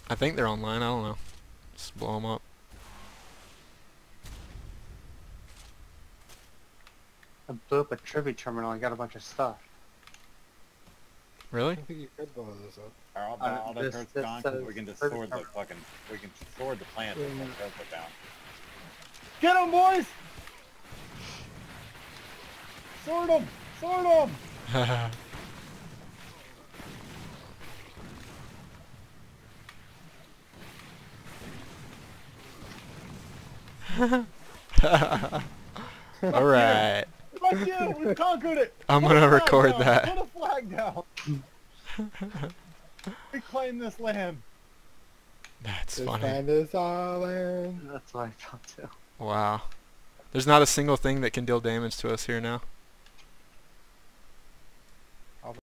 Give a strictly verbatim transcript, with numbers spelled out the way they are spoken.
I think they're online. I don't know. Just blow them up. I blew up a tribute terminal and got a bunch of stuff. Really? I think you could blow this up. All, Uh, all that this- hurt's this gone because we says can just tribute sword the terminal. fucking, we can sword the plant and Yeah. then put down. Get him, boys! Sword him! Sword him! Alright. Fuck you! We conquered it! I'm Put gonna a flag record down, that. Put a flag down! Reclaim this land! That's This funny. land is our land. That's what I thought too. Wow. There's not a single thing that can deal damage to us here now.